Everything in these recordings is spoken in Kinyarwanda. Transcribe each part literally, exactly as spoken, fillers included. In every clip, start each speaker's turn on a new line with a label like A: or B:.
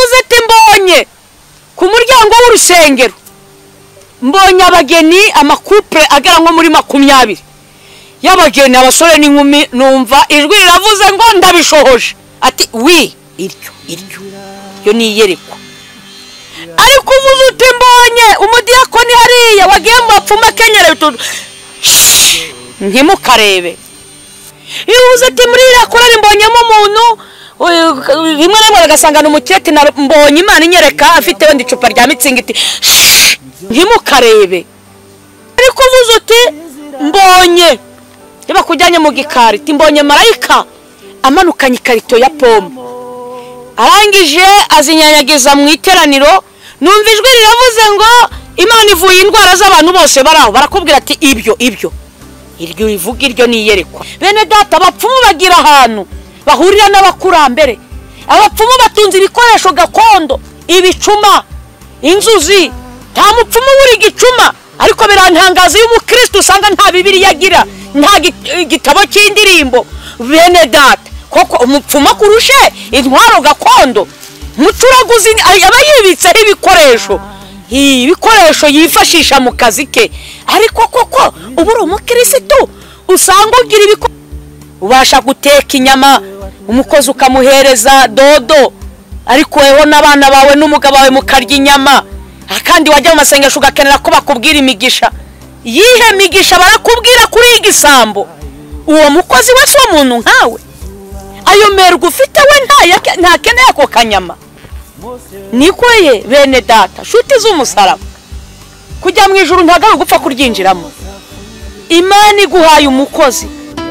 A: yaravuze ati mbonye ku muryango w'urusengero mbonye abageni amakupure agera nko muri makumyabiri y'abageni abasore n'inkumi numva ijwi riravuze ngo ndabishohoje ati wi iryo iryo yo niyerekwa ariko uvuze uti mbonye umudiyakoni hariya wagiye mu bapfumu akenyera utuntu ntimukarebe iyo uvuze ati muri iriya korari mbonyemo umuntu rimwe na rimwe bagasanga n'umukireti mbonye Imana inyereka afite wenda icupa rya mitsingi iti ntimukarebe ariko uvuze uti mbonye niba kujyanye mu gikari iti mbonye marayika amanukanye ikarito ya pome arangije azinyanyagiza mu iteraniro numva ijwi riravuze ngo Imana ivuye indwara z'abantu bose baraho barakubwira ati ibyo ibyo iryo rivuga iryo niyerekwa bene data abapfumu bagira ahantu bahurira n'abakurambere abapfumu batunze ibikoresho gakondo ibicuma inzuzi nta mupfumu buri gicuma ariko birantangaza iyo umukristo usanga nta Bibiliya agira nta gitabo cy'indirimbo bene data koko umupfumu kurushe intwaro gakondo mucuraguzi aba yibitseho ibikoresho ibikoresho yifashisha mu kazi ke ariko koko ubura umukristo usanga ugira ibiko ubasha guteka inyama umukozi ukamuhereza dodo ariko wewe n'abana bawe n'umugabo wawe mukarya inyama akandi wajya mu masengesho ugakenera ko bakubwira imigisha yihe migisha barakubwira kuri igisambo uwo mukozi wese w'umuntu nkawe ayo mergo ufite we nta keneye ako kanyama nikoye bene data shuti z'umusaraba kujya mu ijuru ntagawe gupfa kuryinjiramo Imana iguhaye umukozi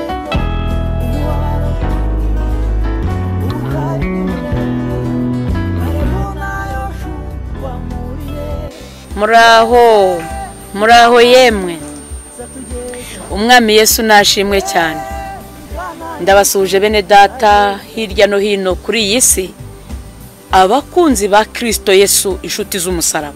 A: muraho muraho yemwe umwami Yesu nashimwe cyane ndabasuje bene data hirya no hino kuri iyi si abakunzi ba Kristo Yesu inshuti z'umusaraba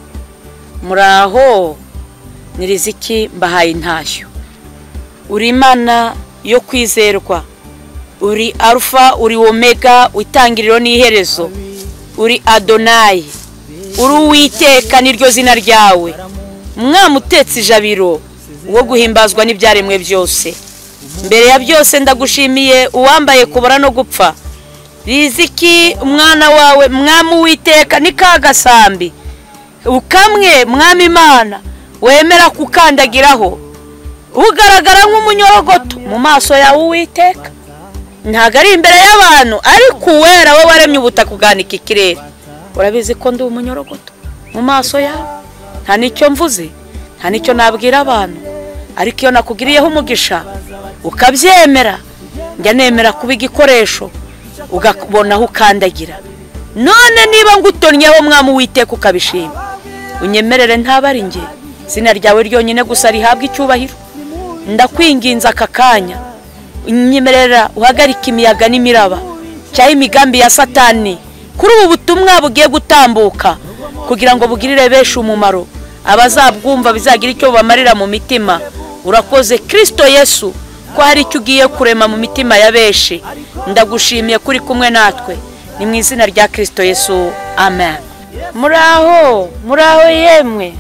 A: muraho niriziki mbahaye intashyo uri Imana yo kwizerwa uri Alpha uri Omega utangiriro n'iherezo uri Adonai uri Uwiteka niryo zina ryawe mwamutetse ijabiro wo guhimbazwa n'ibyaremwe byose mbere ya byose ndagushimiye uwambaye kubara no gupfa riziki umwana wawe mwami Uwiteka nikagasambi ukamwe mwami Imana wemera kukandagiraho ugaragara nk'umunyorogoto mu maso ya Uwiteka ntago ari imbere y'abantu ariko uwera we waremye ubutaka uganika ikirere urabizi ko ndi umunyorogoto mu maso yawe nta nicyo mvuze nta nicyo nabwira abantu ariko iyo nakugiriyeho umugisha ukabyemera njya nemera kuba igikoresho ugabona aho ukandagira none niba ngutonyeho mwami Uwiteka ukabishima unyemerere ntabari nge zina ryawe ryonyine gusa rihabwa icyubahiro ndakwinginza aka kanya unyemerera uhagarika imiyaga n'imiraba cyaho imigambi ya Satani kuri ubu butumwa bugiye gutambuka kugira ngo bugirire benshi umumaro abazabwumva bizagira icyo bamarira mu mitima urakoze Kristo Yesu ko hari icyo ugiye kurema mu mitima ya benshi ndagushimiye kuri kumwe natwe ni mu izina rya Kristo Yesu amen muraho muraho yemwe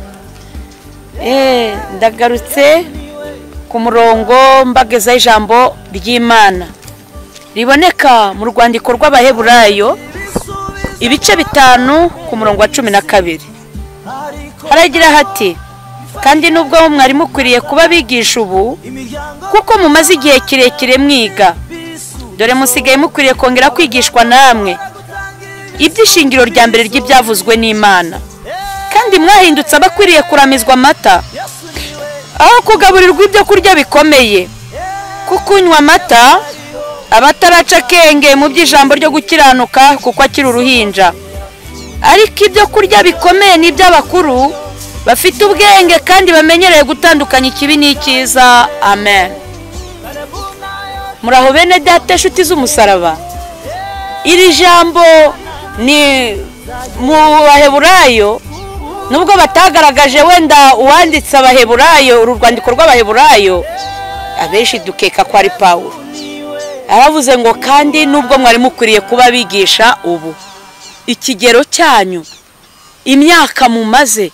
A: eh ndagarutse ku murongo mbageza ijambo ry'Imana riboneka mu rwandiko rw'Abaheburayo ibice bitanu ku murongo wa cumi na kabiri haragira hati kandi nubwo mwari mukwiriye kuba bigisha ubu kuko mumaze igihe kirekire mwiga dore musigaye mukwiriye kongera kwigishwa namwe ibyishingiro rya mbere ry'ibyavuzwe n'Imana kandi mwahindutse abakwiriye kuramizwa amata aho kugaburirwa ibyo kurya bikomeye kukunywa amata abataraca kenge mu by'ijambo ryo gukiranuka kuko akiri uruhinja ariko ibyo kurya bikomeye n'iby'abakuru bafite ubwenge kandi bamenyereye gutandukanya ikibi n'icyiza amen muraho bene data inshuti z'umusaraba iri jambo ni mu Baheburayo nubwo batagaragaje wenda uwanditse Abaheburayo uru rwandiko rw'Abaheburayo abenshi dukeka ko ari Pawulo aravuze ngo kandi nubwo mwari mukwiriye kuba bigisha ubu ikigero cyanyu, imyaka mumaze,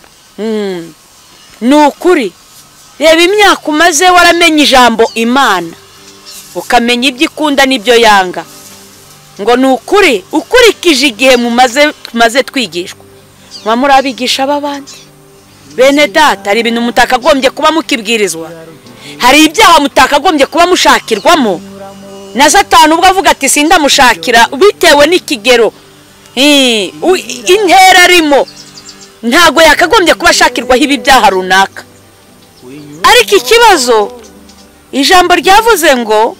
A: ni ukuri reba imyaka umaze waramenye ijambo Imana, ukamenya ibyo ikunda n'ibyo yanga, ngo ni ukuri ukurikije igihe mumaze tumaze twigishwa, mwa murabigisha abandi. Bene data, hari ibintu mutakagombye kuba mukibwirizwa, hari ibyaha mutakagombye kuba mushakirwamo. Na Satani ubwo avuga ati sindamushakira bitewe n'ikigero intera arimo, ntago yakagombye kuba ashakirwaho ibi byaha runaka. Ariko ikibazo ijambo ryavuze ngo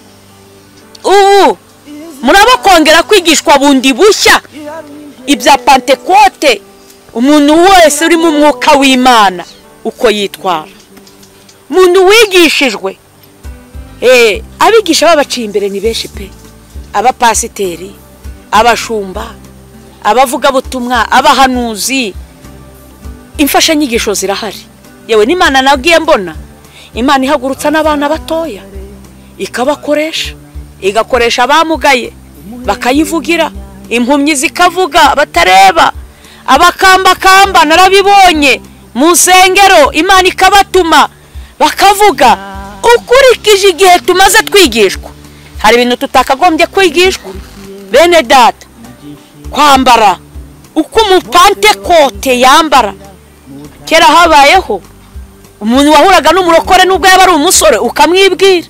A: ubu muraba kongera kwigishwa bundi bushya ibya Pentekote, umuntu wese uri mu mwuka w'Imana uko yitwara. Umuntu wigishijwe, eh abigisha babaciye imbere ni benshi pe, abapasiteri, abashumba, abavuga butumwa, abahanuzi, imfasha nyigisho zirahari. Yewe n'Imana nagiye mbona Imana ihagurutsa n'abana batoya ikabakoresha, igakoresha abamugaye bakayivugira, impumyi zikavuga batareba, abakamba kamba narabibonye mu nsengero, Imana ikabatuma bakavuga. Ukurikije igihe tumaze twigishwa, hari ibintu tutakagombye kwigishwa. Bene data, kwambara uko umupantekote yambara. Kera habayeho umuntu wahuraga n'umurokore nubwo yaba ari umusore ukamwibwira,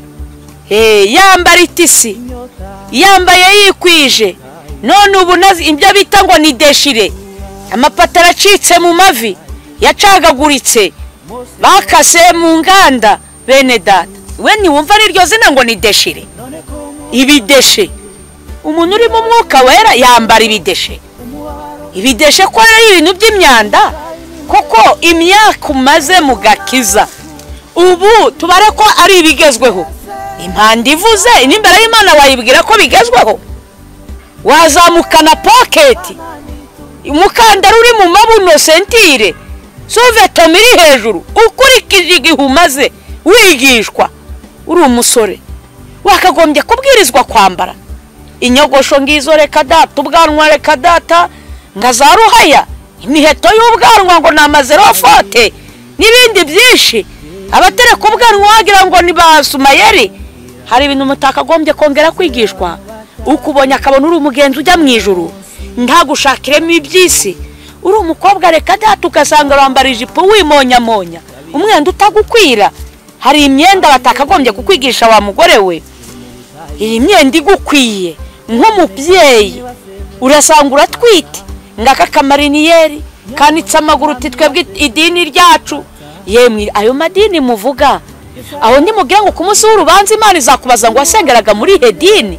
A: eh yambara itisi, yambaye yikwije. None ubu nazi ibyo bita ngo ni deshire, amapatara acitse mu mavi yacagaguritse, bakase mu nganda. Bene data, we ni wumva niryo zina ngo ni deshire? Ibideshe, umuntu uri mu mwuka wera yambara ibideshe. Ibideshe ko ari ibintu by'imyanda. Koko imyaka umaze mu gakiza ubu tubare ko ari ibigezweho. Impanda ivuze n'imbere y'Imana wayibwira ko bigezweho. Wazamukana pocket, umukandara uri mu mabuno sentire, soveta miri hejuru. Ukurikije igihe umaze wigishwa uri umusore, wakagombye kubwirizwa kwambara inyogosho ngizo reka data, ubwanwa reka data, ngazaruhaya, imiheto y'ubwanwa ngo namazero fote n'ibindi byinshi, abatereka ubwanwa wagira ngo ni basumayeri. Hari ibintu mutakagombye kongera kwigishwa. Ukubonye akabona uri umugenzi ujya mu ijuru, ntagushakiremo ibyisi. Uri umukobwa reka data ugasanga rambara ijipo wimonya monya, umwenda utagukwira. Hari imyenda batakagombye kukwigisha wa mugore we, iyi myenda igukwiye nk'umubyeyi. Urasanga uratwite ngaka kamariniyeri kanitse amaguru titwebwe idini ryacu. Yemwe ayo madini muvuga aho ndi mugira ngo ku munsi w'urubanza Imana izakubaza ngo wasengeraga muri he dini?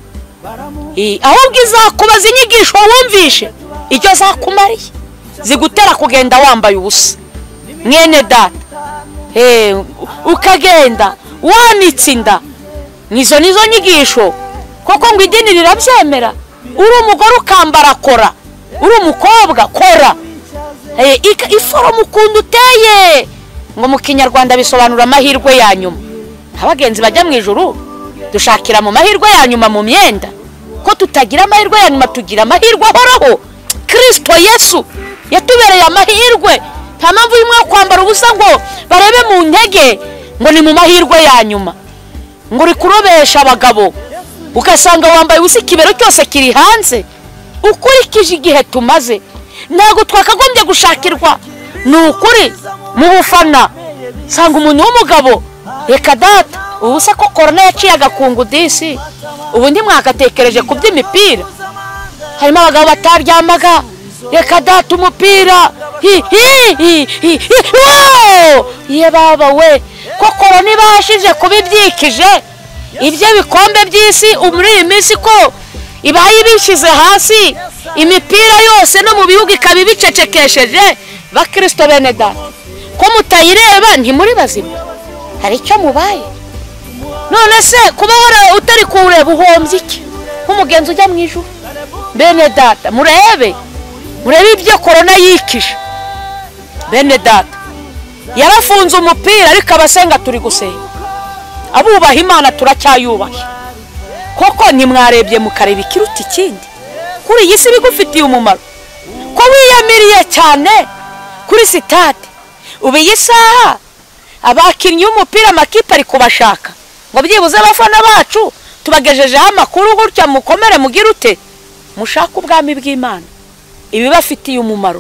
A: Eh ahubwo izakubaza inyigisho wumvishe, icyo zakumariye zigutera kugenda wambaye ubusa. Mwene data, eh ukagenda wanitse inda, nizo nizo nyigisho koko ngo idini rirabyemera? Uri umugore ukambara kora, uri umukobwa kora, eh iforo mukundu uteye ngo mu Kinyarwanda bisobanura amahirwe ya nyuma. Abagenzi bajya mu ijuru dushakira mu mahirwe ya nyuma mu myenda, ko tutagira amahirwe ya nyuma tugira amahirwe ahoraho. Kristo Yesu yatubereye amahirwe, nta mpamvu imwe kwambara ubusa ngo barebe mu ntege ngo ni mu mahirwe ya nyuma. Ngo uri kurobesha abagabo ugasanga wambaye ubusa, ikibero cyose kiri hanze. Ukurikije igihe tumaze, ntago twakagombye gushakirwa. Ni ukuri mu bufana sanga umuntu w'umugabo reka data ubusa ko corona yaciye agakungu disi, ubundi mwagatekereje ku by'imipira. Harimo abagabo bataryamaga reka data umupira, hi hi hi ye baba we, ko corona ibashije kubibyikije ibyo bikombe by'isi muri iyi minsi ko ibaye ibishize hasi, imipira yose no mu bihugu ikabibicecekesheje. Bakristo bene data, ko mutayireba ntimuri bazima, hari icyo mubaye. None se kubahora utari kureba uhombye iki nk'umugenzi ujya mu ijuru? Bene data murebe, murebe ibyo corona yikije. Bene data yarafunze umupira, ariko abasenga turi gusenga, abubaha Imana turacyayubaha. Koko nimwarebye mukareba ikiruta ikindi. kuri iyi si bigufitiye umumaro ko wiyamiriye cyane kuri sitade ubu iyi saha abakinnyi b'umupira amakipe ari kubashaka ngo byibuze abafana bacu tubagejejeho amakuru gutya mukomere mugire ute mushaka ubwami bw'Imana ibibafitiye umumaro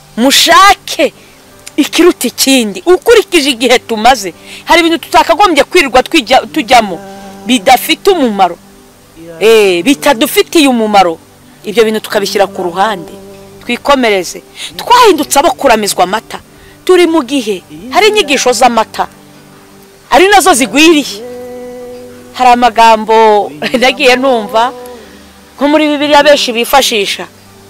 A: mushake ikiruta ikindi ukurikije igihe tumaze hari ibintu tutakagombye kwirirwa tujyamo bidafite umumaro eh bitadufitiye umumaro ibyo bintu tukabishyira ku ruhande twikomereze twahindutse abo kuramizwa amata turi mu gihe hari inyigisho z'amata ari nazo zigwiriye hari amagambo nagiye numva nko muri Bibiliya benshi bifashisha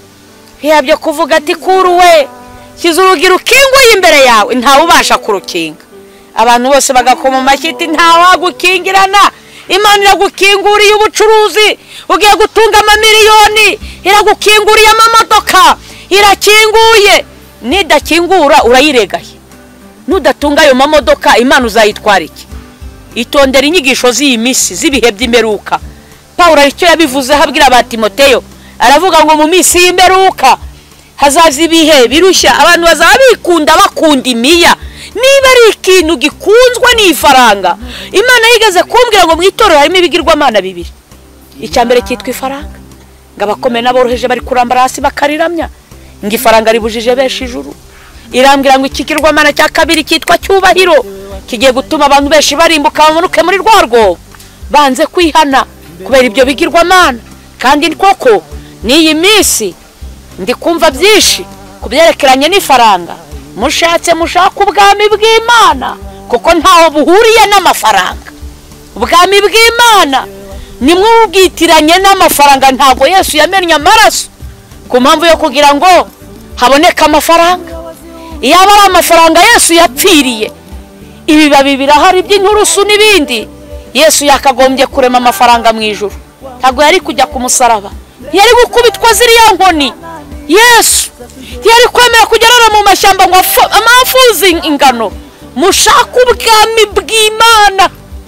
A: byo kuvuga ati kuruwe kiza urugi rukinguye imbere yawe ntawe ubasha kurukinga abantu bose bagakoma amashyiti ntawagukingirana Imana iragukinguriye ubucuruzi ugiye gutunga amamiliyoni iragukinguriye amamodoka irakinguye nidakingura urayiregaye nudatunga ayo mamodoka Imana uzayitwara iki itondera inyigisho z'iyi misi zibihe by'imperuka Paulo aricyo yabivuze habwira ba Timoteyo aravuga ngo mu misi y'imperuka hazaza ibihe birushya abantu bazabikunda bakunda imiya niba ari ikintu gikunzwe n'ifaranga Imana yigeze kumbwira ngo mwitorera harimo ibigirwamana bibiri icya mbere cyitwa ifaranga ngo abakomeye n'aboroheje bari kurambara hasi bakariramya ngo ifaranga ribujije benshi ijuru irambwira ngo ikigirwamana cya kabiri cyitwa cyubahiro kigiye gutuma abantu benshi barimbuka bamanuke muri rwarwo banze kwihana kubera ibyo bigirwamana kandi koko n'iyi misi ndi kumva byinshi kubyerekeranye n'ifaranga mushatse mushaka ubwami bw'Imana kuko ntaho buhuriye n'amafaranga ubwami bw'Imana nimwe ubwitiranye n'amafaranga ntago Yesu yamennye amaraso ku mpamvu yo kugira ngo haboneka amafaranga iyo aba ari amafaranga Yesu yapfiriye ibibabi birahari by'inturusu n'ibindi Yesu yakagombye kurema amafaranga mu ijuru ntago yari kujya ku musaraba yari gukubitwa ziriya nkoni Yesu yari kwemera kugerana mu mashyamba ngo amafuzi ingano mushaka ubwami bw'Imana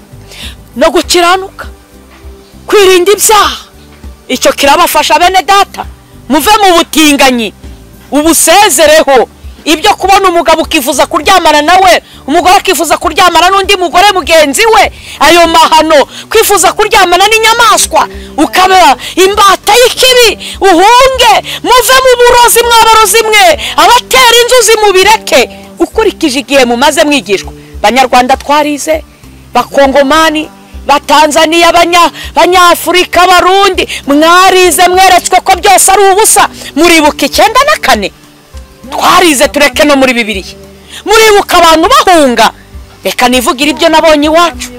A: no gukiranuka kwirinda ibyaha icyo kirabafasha bene data muve mu butinganyi ubusezereho ibyo kubona umugabo ukifuza kuryamana nawe umugore akifuza kuryamana n'undi mugore mugenzi we ayo mahano kwifuza kuryamana n'inyamaswa ukaba imbata y'ikibi uhunge muve mu burozi mwabarozi mwe abatera inzuzi mubireke ukurikije igihe mumaze mwigishwa Banyarwanda twarize bakongomani batanzania banya banyafurika barundi mwarize mweretswe ko byose ari ubusa muribuka icyenda na kane twarize tureke no muri Bibiliya muribuka abantu bahunga reka nivugira ibyo nabonye iwacu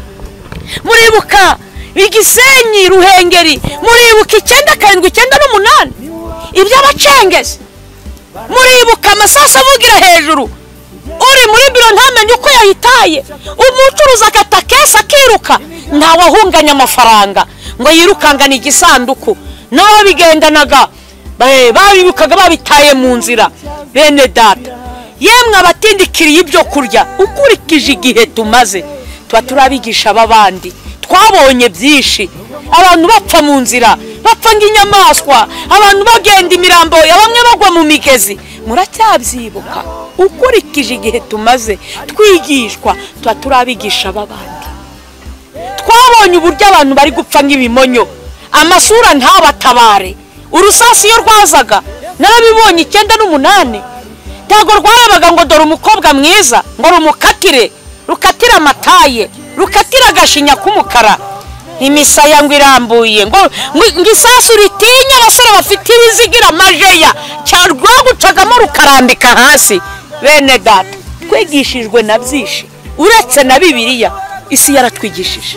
A: muribuka Igisenyi Ruhengeri muribuka icyenda karindwi icyenda n'umunani iby'abacengezi muribuka amasasu avugira hejuru uri muri biro ntamenye uko yayitaye umucuruza akata kesa akiruka ntawahunganya amafaranga ngo yirukangana igisanduku naho bigendanaga babibukaga babitaye mu nzira bene data yemwe abatindikiriye ibyo kurya ukurikije igihe tumaze tuba turabigisha ababandi twabonye byinshi abantu bapfa mu nzira bapfa nk'inyamaswa abantu bagenda imirambo ya bamwe bagwa mu migezi muracyabyibuka ukurikije igihe tumaze twigishwa tuba turabigisha ababandi twabonye uburyo abantu bari gupfa nk'ibimonyo amasura ntabatabare urusasi iyo rwazaga narabibonye icyenda n'umunani ntago rwarabaga ngo dore umukobwa mwiza ngo rumukatire rukatira amataye rukatira agashinya k'umukara imisaya ngo irambuye ngo ngisasu ritinya abasore bafite ibizigira amajeya cyarwagucagamo rukarambika hasi bene data twigishijwe na byinshi uretse na Bibiliya isi yaratwigishije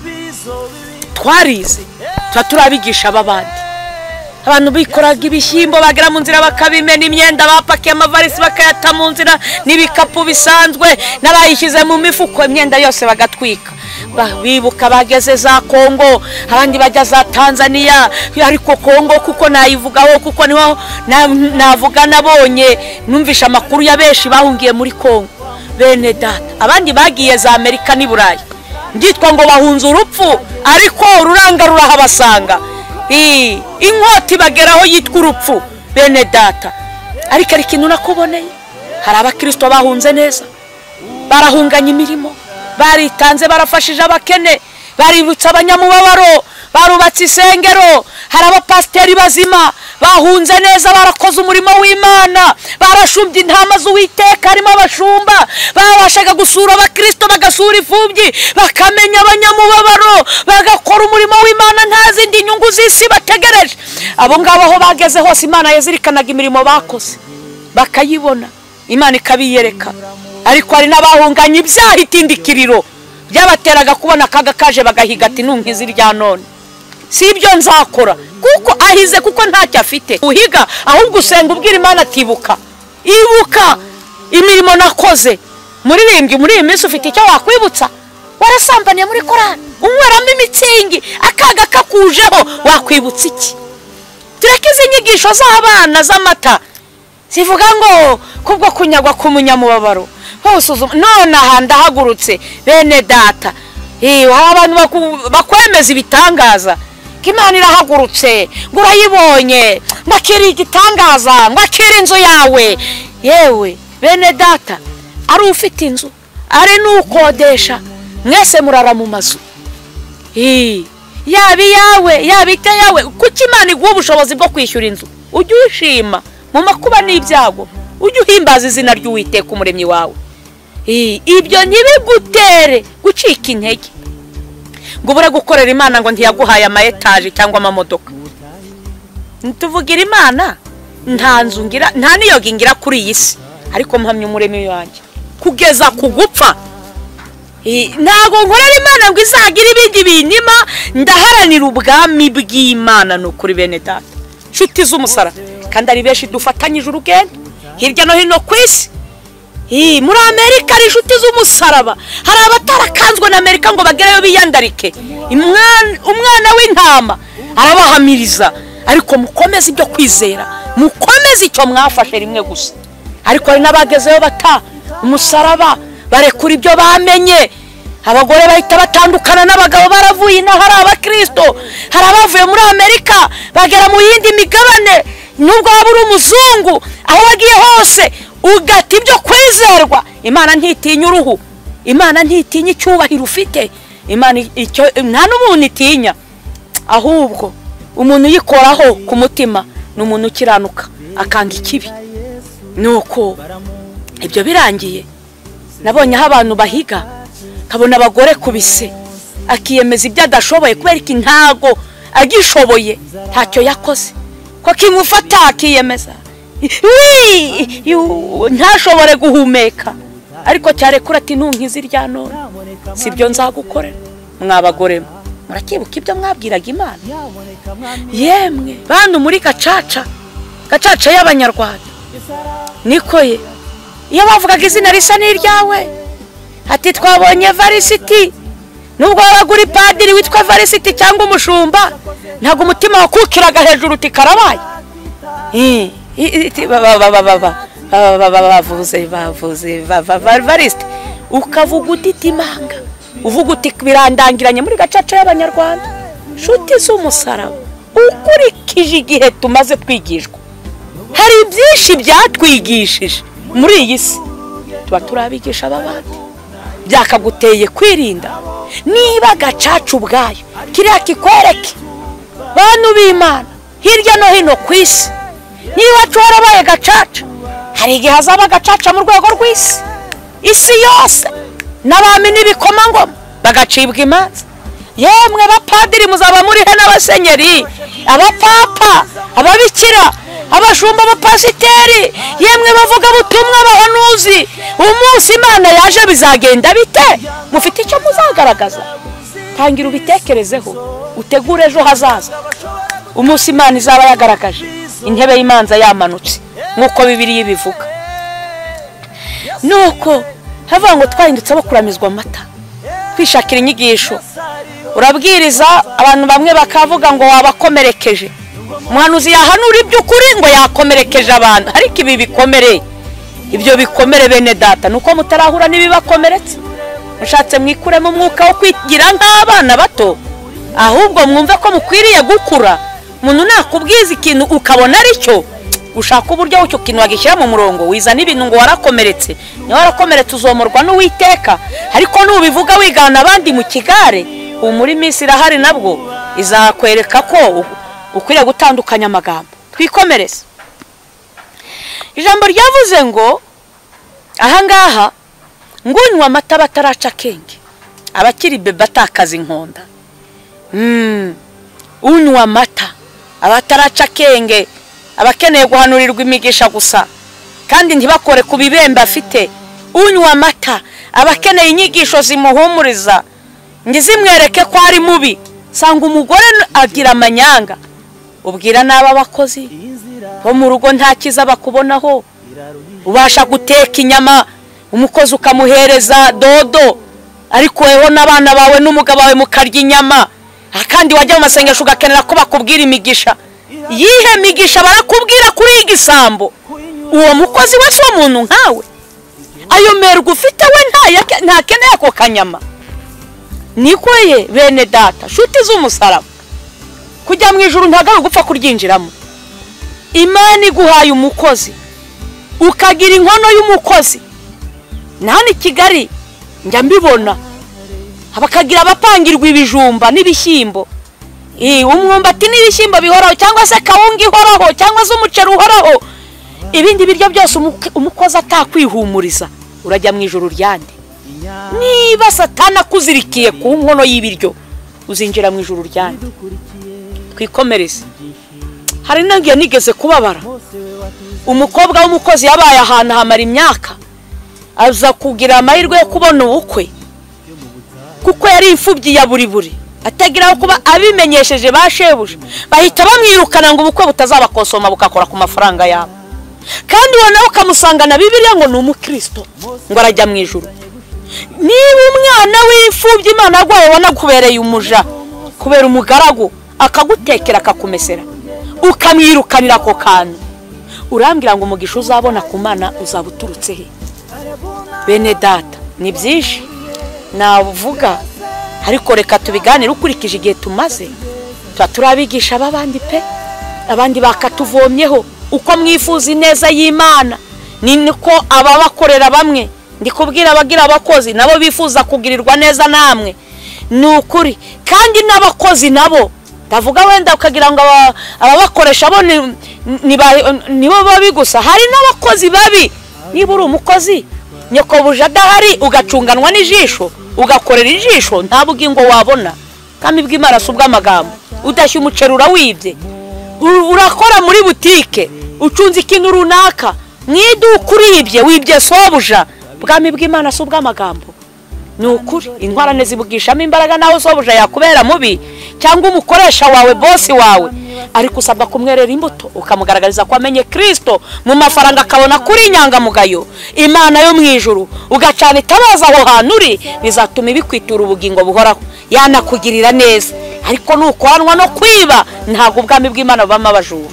A: twarize tuba turabigisha ababandi abantu bikoraga ibishyimbo bagera mu nzira bakabimena imyenda bapakiye amavarisi bakayata mu nzira n'ibikapu bisanzwe n'abayishyize mu mifuko imyenda yose bagatwika bibuka bageze za Kongo abandi bajya za Tanzania ariko Kongo kuko nayivugaho kuko niho navuga nabonye numvisha amakuru ya benshi bahungiye muri Kongo bene data abandi bagiye za Amerika n'i Burayi nditwa ngo bahunze urupfu ariko ururanga rurahabasanga inkota ibageraho yitwa urupfu bene data. Ariko ari ikintu nakuboneye, hari abakristo bahunze neza, barahunganya imirimo, baritanze, barafashije abakene, baributsa abanyamubabaro, barubatse isengero. Hari abapasiteri bazima bahunze neza, barakoze umurimo w'Imana, barashumbye intama z'Uwiteka, harimo abashumba babashaga gusura abakristo, bagasura imfubyi, bakamenya abanyamubabaro, bagakora umurimo w'Imana nta zindi nyungu z'isi bategereje. Abo ngabo aho bageze hose Imana yazirikanaga imirimo bakoze, bakayibona, Imana ikabiyereka. Ariko hari n'abahunganye ibyaha itindikiriro byabateraga kubona akaga kaje bagahiga ati nunkizi rya none si ibyo nzakora, kuko ahize kuko ntacyo afite uhiga, ahubwo usenga ubwira Imana atibuka, ibuka imirimo nakoze. Muririmbyi muri iyi minsi ufite icyo wakwibutsa? Warasambaniye muri Korani, unyweramo imitsingi, akaga kakujeho, wakwibutsa iki? Tureke izi nyigisho z'abana z'amata zivuga ngo kubwo kunyagwa k'umunyamubabaro hosuzuma. None aha ndahagurutse bene data, eh abantu bakwemeza ibitangaza, Imana irahagurutse ngo urayibonye, mbakiri igitangaza, mbakiri inzu yawe. Yewe bene data, ari ufite inzu, ari nukodesha, mwese murara mu mazu, eh yabi yawe yabite yawe. Kuki Imana iguha ubushobozi bwo kwishyura inzu? Ujye ushima mu makuba n'ibyago, ujye uhimbaza izina ry'Uwiteka umuremyi wawe. Eh ibyo ntibigutere gucika intege ngo bure gukorera Imana ngo ntiyaguhaye ama etage cyangwa amamodoka. Ntuvugira Imana nta nzu ngira, nta niyo gingira kuri iyi si, ariko mpamye umuremyi wanjye kugeza kugupfa. Eh ntago nkorera Imana ngo izagira ibindi binima, ndaharanira ubwami bw'Imana no kuri bene data. Nshuti z'umusara, kandi ari benshi dufatanyije urugendo hirya no hino ku isi. Eh muri Amerika ari inshuti z'umusaraba, hari abatarakanzwe na Amerika ngo bagereyo biyandarike. Umwana w'intama arabahamiriza, ariko mukomeze ibyo kwizera, mukomeze icyo mwafashe rimwe gusa. Ariko hari n'abagezeyo bata umusaraba, barekura ibyo bamenye. Abagore bahita batandukana n'abagabo, baravuye na hari abakristo, hari abavuye muri Amerika bagera mu yindi migabane. Nubwo wabura umuzungu aho wagiye hose ugata ibyo kwizerwa, Imana ntitinya uruhu, Imana ntitinya icyubahiro ufite. Imana icyo nta n'umuntu itinya, ahubwo umuntu yikoraho ku mutima n'umuntu ukiranuka akanga ikibi. Nuko ibyo birangiye, nabonye aho abantu bahiga, kabona abagore kubise, akiyemeza ibyo adashoboye kubera iki ntago agishoboye, ntacyo yakoze, ko kimufata akiyemeza ntashobore guhumeka, ariko cyarekura ati ntunkizi rya none sibyo nzagukorera. Mwabagore murakibuka ibyo mwabwiraga Imana? Yemwe bantu muri gacaca, gacaca y'Abanyarwanda niko ye, iyo bavugaga izina risa n'iryawe ati twabonye Varisiti, nubwo wabaguri padiri witwa Varisiti cyangwa umushumba, ntago umutima wakukiraga hejuru uti karabaye. Eh bavuze bavuze Varisiti, ukavuga uti imanga, uvuga uti birandangiranye muri gacaca y'Abanyarwanda. Nshuti z'umusaraba, ukurikije igihe tumaze kwigishwa, hari byinshi byatwigishije muri iyi si, tuba turabigisha abandi. Byakaguteye kwirinda niba gacaca ubwayo kiriya kikwereke bantu b'Imana hirya no hino ku isi. Niba twarabaye gacaca, hari igihe hazaba gacaca mu rwego rw'isi, isi yose n'abami n'ibikomangoma bagacibwa imanza. Yemwe abapadiri muzaba muri he n'abasenyeri, abapapa, ababikira, abashumba, abapasiteri, yemwe bavuga butumwa, abahanuzi. Umunsi Imana yaje bizagenda bite? Mufite icyo muzagaragaza? Tangira ubitekerezeho, utegure ejo hazaza. Umunsi Imana izaba yagaragaje intebe y'imanza yamanutse nkuko Bibiliya ibivuga. Nuko havuga ngo twahindutse abo kuramizwa amata, kwishakira inyigisho. Urabwiriza abantu bamwe bakavuga ngo wabakomerekeje, umuhanuzi yahanura iby'ukuri ngo yakomerekeje abantu, ariko ibi bikomere, ibyo bikomere bene data nuko mutarahura n'ibibakomeretse. Mushatse mwikuremo umwuka wo kwigira nk'abana bato, ahubwo mwumve ko mukwiriye gukura umuntu nakubwiza ikintu ukabona ari cyo ushaka uburyo w'icyo kintu wagishyira mu murongo wizana ibintu ngo warakomeretse niba warakomeretse uzomorwa n'Uwiteka ariko nubivuga wigana abandi mu kigare ubu muri minsi irahari nabwo izakwereka ko ukwiriye gutandukanya amagambo. Twikomereze. Ijambo ryavuze ngo ahangaha ngunywa amata bataraca kenge abakiri bebe atakaza inkonda. Mm. Unywa amata abataraca kenge abakeneye guhanurirwa imigisha gusa kandi ntibakore ku bibembe afite. Unywa amata abakeneye inyigisho zimuhumuriza ngizimwereke ko ari mubi. Sanga umugore agira amanyanga ubwira n'aba bakozi bo mu rugo nta kiza bakubonaho ubasha guteka inyama umukozi ukamuhereza dodo ariko weho n'abana bawe n'umugabo wawe mukarya inyama kandi wajya mu masengesho ugakenera ko bakubwira imigisha. Yihe migisha barakubwira kuri igisambo? Uwo mukozi wese w'umuntu nkawe ayo mergo ufite we nta keneye ako kanyama. Nikoye bene data shuti z'umusaraba kujya mu ijuru ntagawe gupfa kuryinjiramo. Imana iguhaye umukozi ukagira inkono y'umukozi. Nani Kigali njya mbibona abakagira abapangirwa ibijumba n'ibishyimbo eh umwumbati n'ibishyimbo bihoraho cyangwa se kawunga ihoraho cyangwa se umuceri uhoraho ibindi biryo byose umukozi atakwihumuriza urajya mu ijuru ryande. Niba Satana kuzirikiye ku nkono y'ibiryo uzinjira mu ijuru ryande. Twikomereze. Hari nangiye nigeze kubabara umukobwa w'umukozi yabaye ahantu hamara imyaka aza kugira amahirwe yo kubona ubukwe kuko yari imfubyi ya buri buri atagira kuba abimenyesheje bashebuje bahita bamwirukana ngo ubukwe butazabakosoma bukakora ku mafaranga yabo kandi wonaho kamusangana Bibiliya ngo ni umukristo ngo arajya mu ijuru. Niba umwana w'imfubyi Imana agwaye wana kubereye umuja kubera umugaragu akagutekera akakumesera ukamwirukanira ko kantu urambwira ngo umugisha uzabona ku Mana uzabuturutse he? Bene data ni byinshi navuga ariko reka tubiganire ukurikije igihe tumaze turabigisha abandi pe abandi bakatuvomyeho uko mwifuza ineza y'Imana niko ababakorera bamwe ndikubwira abagira abakozi nabo bifuza kugirirwa neza namwe ni ukuri kandi n'abakozi nabo ndavuga wenda ukagira ngo ababakoresha bo nibo babi gusa hari n'abakozi babi. Niba uri umukozi nyoko buja dahari ugacunganwa n'ijisho ugakorera ijisho nta bugingo wabona kandi bw'Imana subw'amagambo udashya umucerura wibye urakora muri butike ucunze ikintu runaka mwidukuribye wibye sobuja bwami bw'Imana subw'amagambo. Ni ukuri intwarane zibugishamo imbaraga naho sobuja yakubera mubi cyangwa umukoresha wawe bosi wawe ariko usabwa kumwerera imbuto ukamugaragariza ko amenye Kristo mu mafaranga akabona kuri inyangamugayo Imana yo mu ijuru ugacana itabaza aho hantu uri bizatuma ibikwitura ubugingo buhoraho yanakugirira neza ariko nukoranwa no kwiba ntago ubwami bw'Imana bama abajura.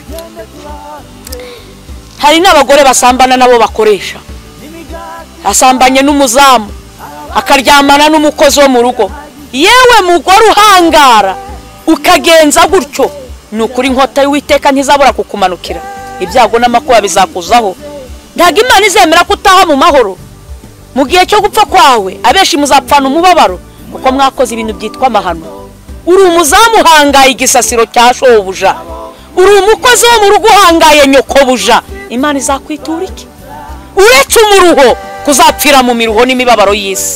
A: Hari n'abagore basambana nabo bakoresha asambanye n'umuzamu akaryamana n'umukozi wo mu rugo yewe mugore uhangara ukagenza gutyo ni ukuri inkota y'Uwiteka ntizabura kukumanukira ibyago n'amakuba bizakuzaho. Ntago Imana izemera kutaha mu mahoro mu gihe cyo gupfa kwawe abeshi muzapfana umubabaro kuko mwakoze ibintu byitwa amahano. Uri umuzamu uhangaye igisasiro cya shobuja uri umukozi wo mu rugo uhangaye nyokobuja Imana izakwitura iki? Uretse umuruho kuzapfira mu miruho n'imibabaro y'isi.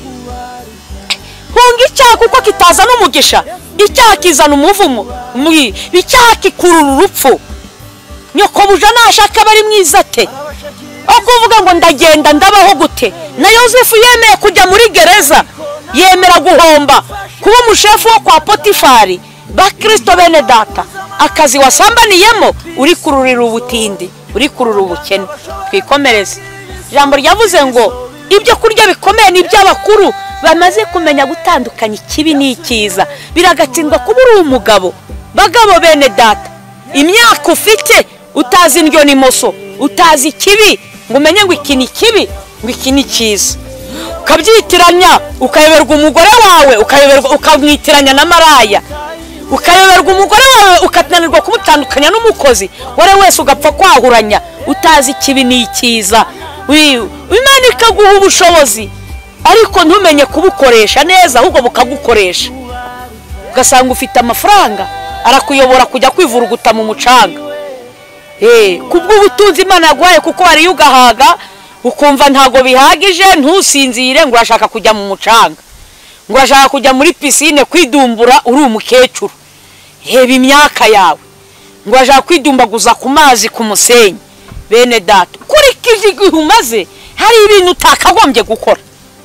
A: Hunga icyaha kuko kitaza n'umugisha icyaha kizana umuvumo mwi icyaha kikurura urupfu. Nyokobuja nashaka bari mwiza te okuvuga ngo ndagenda ndabaho gute na Yosefu yemeye kujya muri gereza yemera guhomba kuba umushefu wo kwa Potifari ba Kristo bene data akazi wasambaniyemo uri kururira ubutindi uri kurura ubukene. Twikomereze. Ijambo ryavuze ngo ibyo kurya bikomeye ni by'abakuru bamaze kumenya gutandukanya ikibi n'ikiza biragatsindwa kuba uri umugabo. Bagabo bene data imyaka ufite utazi indyo n'imoso utazi ikibi ngo umenye ngo iki ni kibi ngo iki ni cyiza ukabyitiranya ukayoberwa umugore wawe ukayoberwa ukamwitiranya na maraya ukayoberwa umugore wawe ukatanirwa kumutandukanya n'umukozi wari wese ugapfa kwahuranya utazi ikibi n'ikiza. Imana ikaguha ubushobozi ariko ntumenye kubukoresha neza, ahubwo bukagukoresha. Ugasanga ufite amafaranga arakuyobora kujya kwivuruguta mu mucanga. Eh, kubw'ubutunzi Imana yaguhaye kuko wari ugahaga ukumva ntago bihagije, ntusinzire ngo urashaka kujya mu mucanga, ngo urashaka kujya muri piscine kwidumbura uri umukecuru. Heba imyaka yawe ngo urashaka kwidumbaguza ku mazi ku musenyi. Bene data, kurikije igihe umaze hari ibintu utakagombye gukora.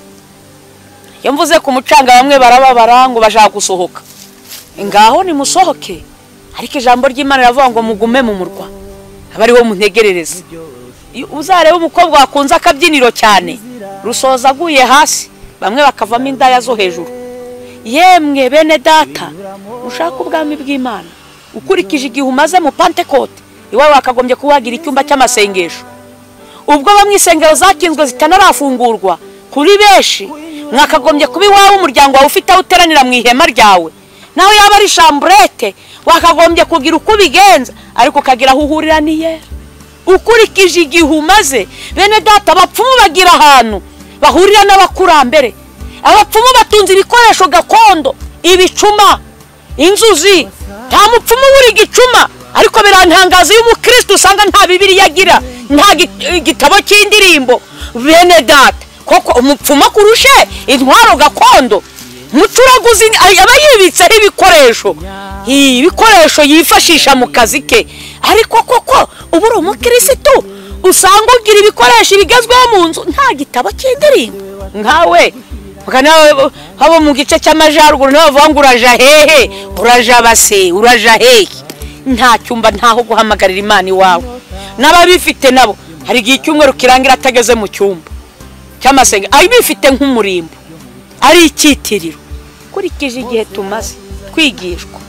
A: Iyo mvuze ku mucanga bamwe barababara ngo bashaka gusohoka. Ngaho ni musohoke, ariko ijambo ry'Imana riravuga ngo mugume mu murwa abariho muntegerereza. Uzareba umukobwa wakunze akabyiniro cyane rusoza aguye hasi, bamwe bakavamo indaya zo hejuru. Yemwe bene data, ushaka ubwami bw'Imana ukurikije igihe umaze mu Pentecote, iwawe wakagombye kuwagira icyumba cy'amasengesho. Ubwo bamwe isengero zakinzwe zitanarafungurwa kuri beshi, mwakagombye kuba iwawe umuryango wawe ufite aho uteranira mu ihema ryawe. Naho yaba ari chambrette wakagombye kugira uko bigenza, ariko kagira aho uhurira niye ukurikije igihe umaze. Bene data, abapfumu bagira ahantu bahurira n'abakurambere. Abapfumu batunze ibikoresho gakondo, ibicuma, inzuzi. Nta mupfumu buri gicuma, ariko birantangaza iyo umukristo usanga nta Bibiliya agira, nta gitabo cy'indirimbo. Bene data, koko umupfumu kurushe intwaro gakondo. Mucuraguzi aba yibitseho ibikoresho, ibikoresho yifashisha mu kazi ke. Ariko koko uburi umukristo usanga ugira ibikoresho bigezweho mu nzu, nta gitabo cy'indirimbo. Nkawe mukana habo mu gice cy'amajaruguru no bavuga ngo uraja hehe, uraja base, uraja hehe. Nta cyumba ntaho guhamagarira Imana iwawe. N'ababifite nabo hari igihe cyumweru kirangira atageze mu cyumba cy'amasenga, ari bifite nk'umurimbo, ari ikitiriro. Kurikije igihe tumaze twigishwa,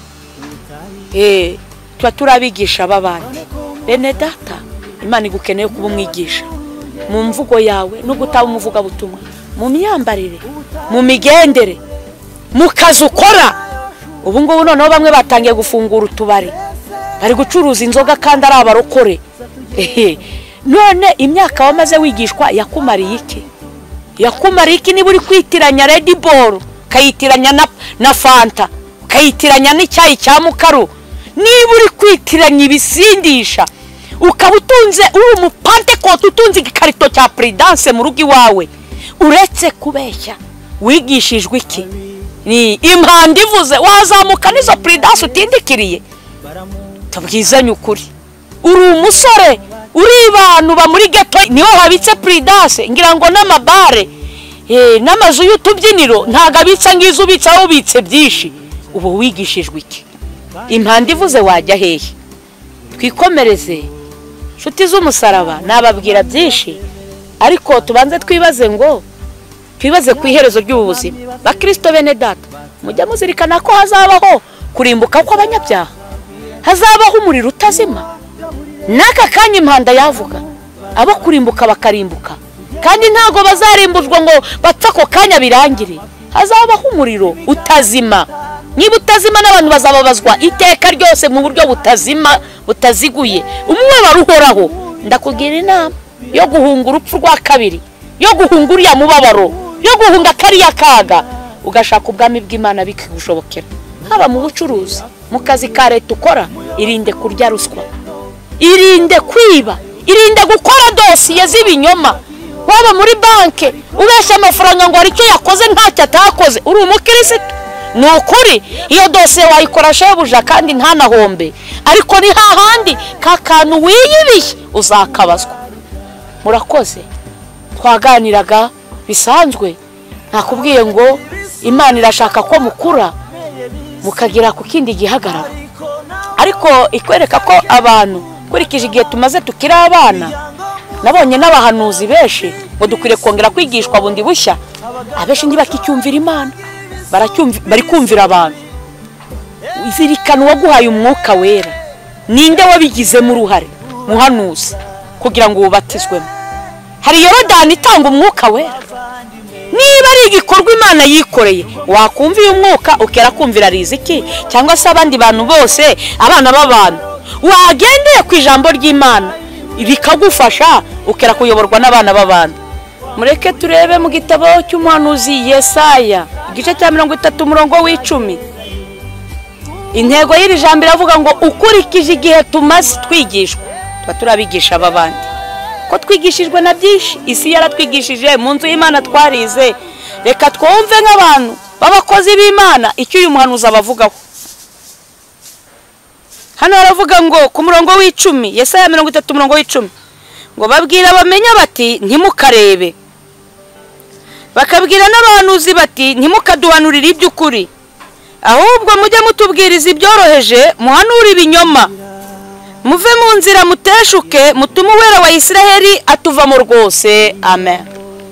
A: eh twa turabigisha babandi. Bene data, Imana igukeneye kuba umwigisha mu mvugo yawe no gutaba umuvuga butumwa, mu myambarire, mu migendere, mu kazi ukora. Ubu ngubu noneho bamwe batangiye gufungura utubari, bari gucuruza inzoga kandi ari abarokore. Ehe, none imyaka wamaze wigishwa yakumariye iki? Yakumariye iki niba uri kwitiranya Red Bull, kayitiranya na, na Fanta, kayitiranya n'icyayi cya mukaru? Niba uri kwitiranya ibisindisha ukabutunze uri mu Pentecote utunze igikarito cya Prudence mu rugo iwawe, uretse kubeshya wigishijwe iki? Ni impanda ivuze wazamuka nizo Prudence utindikiriye. Tubwizanye ukuri, uri umusore uri abantu ba muri ghetto niho habitse Prudence, ngira ngo n'amabare eh n'amazu y'utubyiniro ntaga bitsa ngizo ubitsa aho bitse byinshi. Ubu wigishijwe iki? Impanda ivuze wajya hehe? Twikomereze nshuti z'umusaraba, nababwira byinshi, ariko tubanze twibaze ngo twibaze ku iherezo ry'ubuzima. Bakristo bene data, mujya muzirikana ko hazabaho kurimbuka kw'abanyabyaha, hazabaho umuriro utazima. Naka kanya impanda yavuga abo kurimbuka bakarimbuka, kandi ntago bazarimbuzwa ngo bapfa ko kanya birangire. Hazabaho umuriro utazima. Niba utazima n'abantu bazababazwa iteka ryose mu buryo butazima butaziguye. Umubabaro uhoraho, ndakugira inama yo guhunga urupfu rwa kabiri, yo guhunga uriya mubabaro, yo guhunga kariya kaga, ugashaka ubwami bw'Imana bikigushobokera. Haba mu bucuruzi, mu kazi ka leta ukora, irinde kurya ruswa, irinde kwiba, irinde gukora dosiye z'ibinyoma. Waba muri banke ubesha amafaranga ngo ari cyo yakoze ntacyo atakoze, uri umukristo. Nukuri iyo dosiye wayikora shebuja kandi ntanahombe, ariko ni hahandi kakanu wiyibiye uzakabazwa. Murakoze, twaganiraga bisanzwe, nakubwiye ngo Imana irashaka ko mukura mukagira ku kindi gihagararo, ariko ikwereka ko abantu kurikije igihe tumaze tukira abana. Nabonye n'abahanuzi benshi ngo dukwiriye kongera kwigishwa bundi bushya. Abenshi ntibakicyumvira Imana, baracyumva bari kumvira abantu. Izirikana waguhaye umwuka wera, ninde wabigizemo uruhare? Muhanuzi kugira ngo ubatizwemo. Hari Yorodani itanga umwuka wera, niba ari igikorwa Imana yikoreye wakumva uyu mwuka ukera kumvira riziki cyangwa se abandi bantu bose abana b'abantu wagendeye ku ijambo ry'Imana bikagufasha ukera kuyoborwa n'abana b'abantu. Mureke turebe mu gitabo cy'umuhanuzi Yesaya igice cya mirongo itatu umurongo w'icumi. Intego y'iri jambo iravuga ngo ukurikije igihe tumaze twigishwa tuba turabigisha ababandi ko twigishijwe na byinshi, isi yaratwigishije, mu nzu y'Imana twarize. Reka twumve nk'abantu b'abakozi b'Imana icyo uyu muhanuzi abavugaho. Hano haravuga ngo ku murongo w'icumi, Yesaya mirongo itatu umurongo w'icumi, ngo babwira abamenya bati ntimukarebe, bakabwira n'abahanuzi bati ntimukaduhanurire iby'ukuri, ahubwo mujye mutubwiriza ibyoroheje, muhanure ibinyoma, muve mu nzira muteshuke, mutume uwera wa Isiraheli atuvamo rwose. Amen.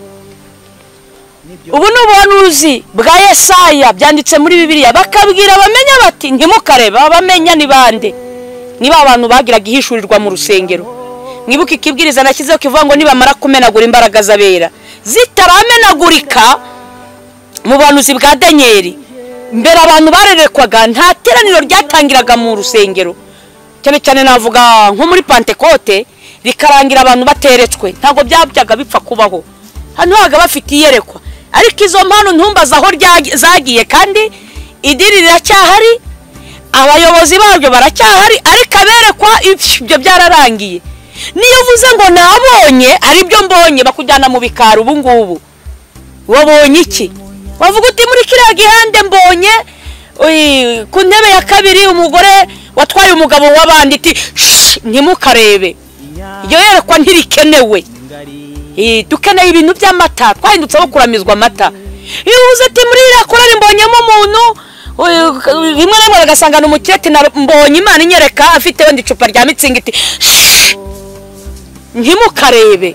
A: Ubu ni ubuhanuzi bwa Yesaya byanditse muri Bibiliya. Bakabwira abamenya bati ntimukarebe. Abamenya ni bande? Niba abantu bagiraga ihishurirwa mu rusengero. Mwibuke ikibwiriza nashyizeho kivuga ngo nibamara kumenagura imbaraga z'abera zitaramenagurika mu buhanuzi bwa Danieli. Mbere abantu barerekwaga nta teraniro ryatangiraga mu rusengero, cyane cyane navuga nko muri Pentecote, rikarangira abantu bateretswe. Ntago byabyaga bipfa kubaho. Hano haga bafite iyerekwa, ariko izo mpano ntumbaza aho zagiye, kandi idini riracyahari, abayobozi babyo baracyahari, ariko aberekwa ibyo byararangiye. Niyo uvuze ngo nabonye ari byo mbonye, bakujyana mu bikaro. Ubu ngubu wabonye iki? Wavuga uti muri kiriya gihande mbonye ku ntebe ya kabiri umugore watwaye umugabo w'abandi, iti ntimukarebe. Iyo yerekwa ntirikenewe. Dukeneye ibintu by'amata, twahindutse abo kuramizwa amata. Iyo uvuze ati muri iriya korari mbonyemo umuntu, rimwe na rimwe bagasangana umukireti mbonye Imana inyereka afite wenda icupa rya mitsingi, iti ntimukarebe.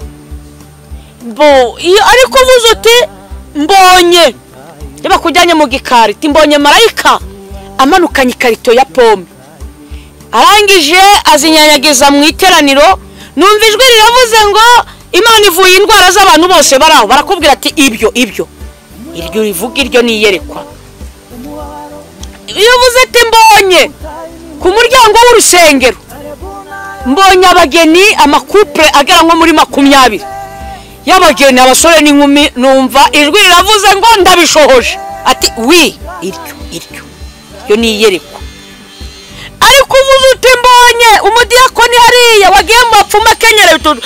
A: Ariko uvuze uti mbonye, niba kujyanye mu gikari, iti mbonye marayika amanukanye ikarito ya pome, arangije azinyanyagiza mu iteraniro, numva ijwi riravuze ngo Imana ivuye indwara z'abantu bose baraho. Barakubwira ati ibyo ibyo iryo rivuga iryo niyerekwa. Iyo uvuze ati mbonye ku muryango w'urusengero, mbonye abageni amakupure agera nko muri makumyabiri y'abageni, abasore n'inkumi, numva ijwi riravuze ngo ndabishohoje, ati wi iryo iryo yo niyerekwa. Ariko uvuze uti mbonye umudiyakoni hariya wagiye mu bapfumu akenyera bituntu,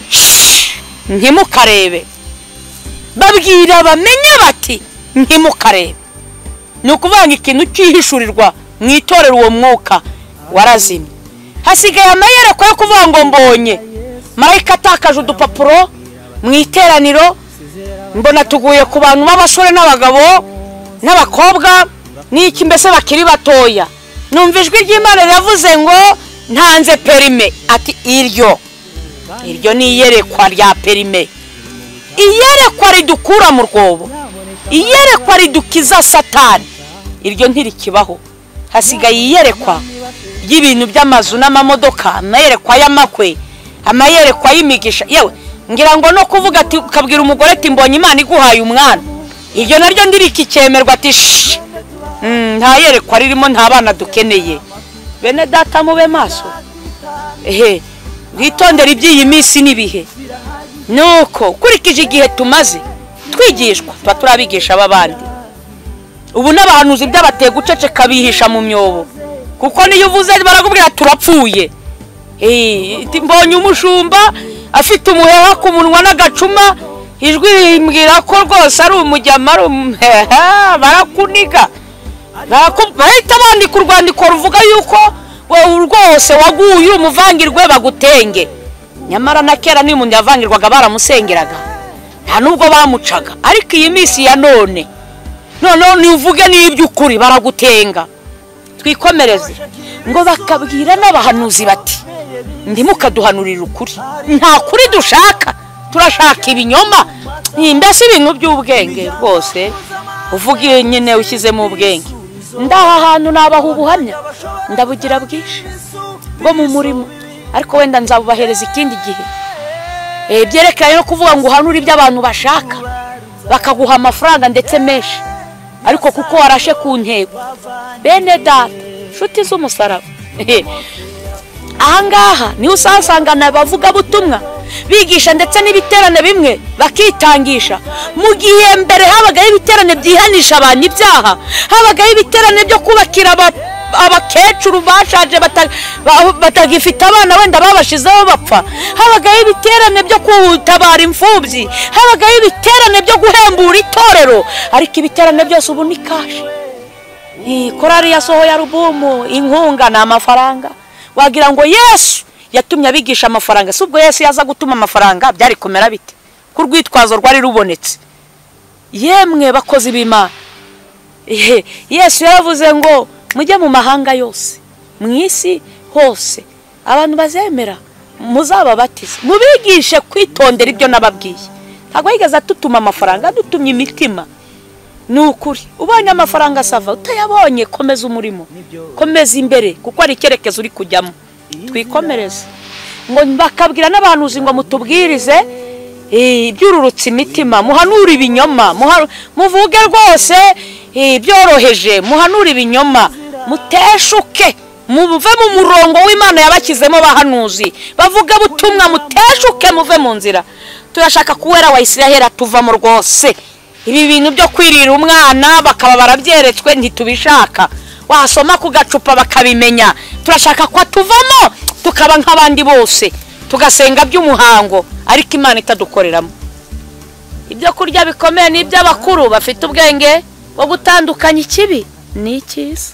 A: ntimukarebe. Babwira bamenye bati ntimukarebe. Ni ukuvuga ikintu cyihishurirwa mu itorero, uwo mwuka warazimye. Hasigaye amayerekwa yo kuvuga ngo mbonye marayika atakaje udupapuro mu iteraniro, mbona tuguye ku bantu b'abasore n'abagabo n'abakobwa n'iki mbese bakiri batoya. Numva ijwi ry'Imana riravuze ngo ntanze perime, ati iryo iryo ni iyerekwa rya perime. Iyerekwa ridukura mu rwobo, iyerekwa ridukiza Satani, iryo ntirikibaho. Hasigaye iyerekwa y'ibintu by'amazu n'amamodoka, amayerekwa y'amakwe, amayerekwa y'imigisha. Yewe ngira ngo no kuvuga ati ukabwira umugore ati mbonye Imana iguhaye umwana, iryo naryo ndirikicyemerwa, ati nta yerekwa ririmo, nta bana dukeneye. Bene data mube maso, ehe witondera iby'iyi minsi n'ibihe. Nuko kurikije igihe tumaze twigishwa, tuba turabigisha ababandi. Ubu n'abahanuzi by'abateye guceceka bihisha mu myobo, kuko niyo uvuze barakubwira turapfuye. Eh mbonye umushumba afite umuheha ku munwa n'agacuma, ijwi rimbwira ko rwose ari umujyama, barakuniga. Bahita bandika urwandiko ruvuga yuko wowe rwose waguye umuvangirwe bagutenge. Nyamara na kera ni umuntu yavangirwaga baramusengeraga, nta nubwo bamucaga. Ariko iyi minsi ya none none ni uvuge n'iby'ukuri baragutenga. Twikomereze ngo bakabwira n'abahanuzi bati ndimukaduhanurira ukuri. Nta kuri dushaka, turashaka ibinyoma. Mbese ibintu by'ubwenge rwose uvugiye nyine ushyizemo ubwenge. Ndaha ahantu nabaha ubuhamya ndabugira bwinshi bwo mu murimo, ariko wenda nzabubahereza ikindi gihe. Eh byerekanye no kuvuga ngo uhanura ibyo abantu bashaka. bakaguha amafaranga ndetse menshi, ariko kuko warashe ku ntego. Bene data nshuti z'umusaraba, ahangaha niho usasangana abavuga butumwa bigisha ndetse n'ibiterane bimwe bakitangisha, mu gihe mbere habagaho ibiterane byihanisha abantu ibyaha, habagaho ibiterane byo kubakira abakecuru bashaje batagifite abana wenda babashizeho bapfa, habagaho ibiterane byo kutabara imfubyi, habagaho ibiterane byo guhembura itorero, ariko ibiterane byose ubu ni kashi. Korari yasohoye alubumu, inkunga ni amafaranga. Wagira ngo Yesu yatumye abigisha amafaranga, si ubwo Yesu yaza gutuma amafaranga byari kumera bite? Ku rwitwazo rwari rubonetse. Yemwe bakozi b'Imana, Yesu yaravuze ngo mujye mu mahanga yose, mu isi hose, abantu bazemera muzababatize, mubigishe kwitondera ibyo nababwiye. Ntabwo yigeze atutuma amafaranga, dutumye imitima. Ni ukuri ubonye amafaranga sava, utayabonye komeza umurimo, komeza imbere, kuko ari icyerekezo uri kujyamo. Twikomereze ngo bakabwira n'abahanuzi ngo mutubwirize ibyururutse imitima, muhanura ibinyoma, muvuge rwose byoroheje, muhanura ibinyoma, muteshuke, muve mu murongo w'Imana yabakizemo bahanuzi bavuga butumwa, muteshuke muve mu nzira. Turashaka kuwera wa Isiraheli atuvamo rwose. Ibi bintu byo kwirira umwana bakaba barabyeretswe ntitubishaka, wasoma ku gacupa bakabimenya. Turashaka ko atuvamo tukaba nk'abandi bose, tugasenga by'umuhango, ariko Imana itadukoreramo. Ibyo kurya bikomeye ni iby'abakuru bafite ubwenge bwo gutandukanya ikibi n'icyiza.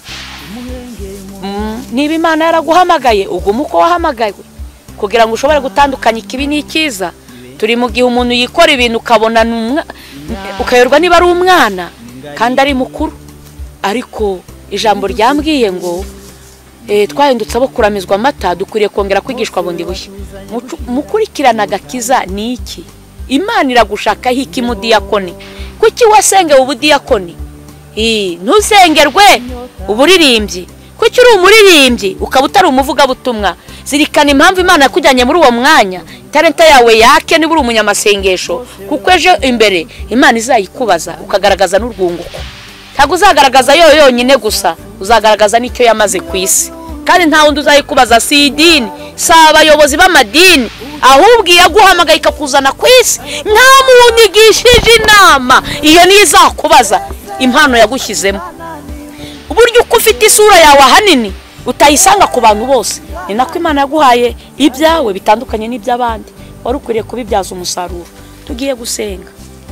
A: Niba Imana yaraguhamagaye uguma uko wahamagaye kugira ngo ushobore gutandukanya ikibi n'icyiza. Turi mu gihe umuntu yikora ibintu ukabona ukayorwa niba ari umwana kandi ari mukuru, ariko ijambo ryambwiye ngo twahindutse abo kuramizwa amata, dukwiriye kongera kwigishwa bundi bushya. Mukurikirana agakiza ni iki? Imana iragushakaho iki mu diyakoni? Kuki wasengeye ubudiyakoni? Ntusengerwe uburirimbyi. Kuki uri umuririmbyi ukaba utari umuvuga butumwa? Zirikana impamvu Imana yakujyanye muri uwo mwanya, talenta yawe yake niba uri umunyamasengesho, kuko ejo imbere Imana izayikubaza ukagaragaza n'urwunguko. Ntabwo uzagaragaza yo yonyine gusa, uzagaragaza n'icyo yamaze ku isi, kandi nta wundi uzayikubaza. Si idini, si abayobozi b'amadini, ahubwo yaguhamagaye ikakuzana ku isi, nta muntu igishije inama, iyo niyo izakubaza impano yagushyizemo. Uburyo uko ufite isura yawe ahanini utayisanga ku bantu bose, ni nako Imana yaguhaye ibyawe bitandukanye n'iby'abandi, wari ukwiriye kubibyaza umusaruro. Tugiye gusenga.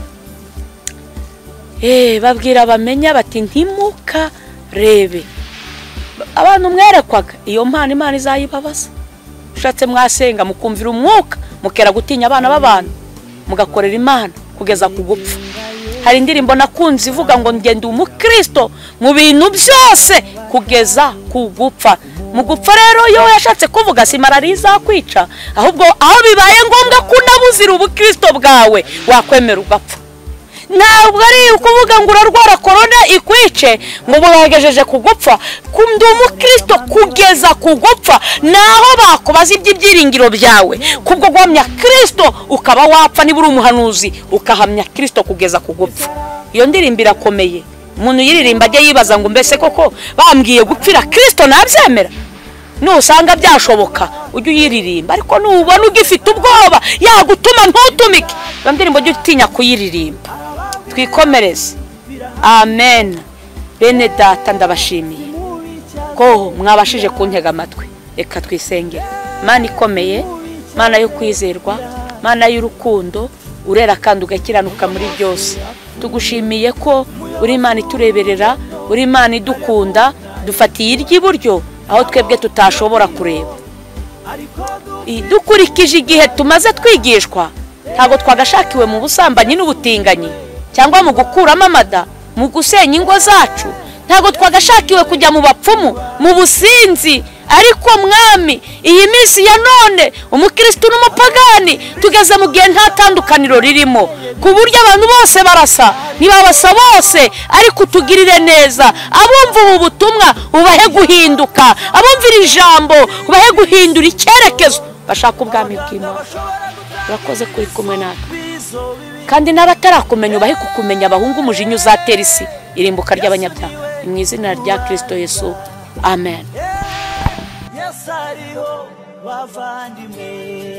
A: Eh babwira bamenya bati ntimuka rebe abantu mwerekwaga iyo mpano, Imana izayibabaza. Ushatse mwasenga mukumvira umwuka, mukera gutinya abana b'abantu, mugakorera Imana kugeza ku gupfa. Hari indirimbo nakunze ivuga ngo ngende umukristo mu bintu byose kugeza ku gupfa. Mu gupfa rero yo yashatse kuvuga si malariya izakwica, ahubwo aho bibaye ngombwa ko unabuzira ubukristo bwawe wakwemera ugapfa. Ntabwo ari ukuvuga ngo urarwara korona ikwice ngo buhagejeje kugupfa. Kundi umukristo kugeza kugupfa, naho bakubaza iby'ibyiringiro byawe, kubwo guhamya Kristo ukaba wapfa. Niba uri umuhanuzi ukahamya Kristo kugeza kugupfa, iyo ndirimbo irakomeye. Umuntu yiririmba ajye yibaza ngo mbese koko bambwiye gupfira Kristo nabyemera? Nusanga byashoboka ujye uyiririmba, ariko nubona ugifite ubwoba yagutuma ntutumike, iyo ndirimbo ujye utinya kuyiririmba. Twikomereze. Amen. Bene data ndabashimiye ko mwabashije kuntega amatwi. Reka twisengere. Mana ikomeye, Mana yo kwizerwa, Mana y'urukundo, urera kandi ugakiranuka muri byose. Tugushimiye ko uri Imana itureberera, uri Imana idukunda, dufatiye iry'iburyo aho twebwe tutashobora kureba. Dukurikije igihe tumaze twigishwa, ntago twagashakiwe mu busambanyi n'ubutinganyi, cyangwa mu gukuramo amada, mu gusenya ingo zacu. Ntago twagashakiwe kujya mu bapfumu, mu businzi. Ariko Mwami, iyi minsi ya none umukristo n'umupagani tugeze mu gihe nta tandukaniro ririmo, ku buryo abantu bose barasa, ntibabasa bose, ariko tugirire neza. Abumva ubu butumwa ubahe guhinduka, abumvira ijambo ubahe guhindura icyerekezo, bashaka ubwami bw'Imana. Urakoze kuri kumwe natwe. kandi n'abatarakumenya ubahe kukumenya abahungu umujinya uzatera isi irimbuka ry'abanyabyaha mu izina rya Kristo Yesu amen.
B: Yes, ariho bavandimwe.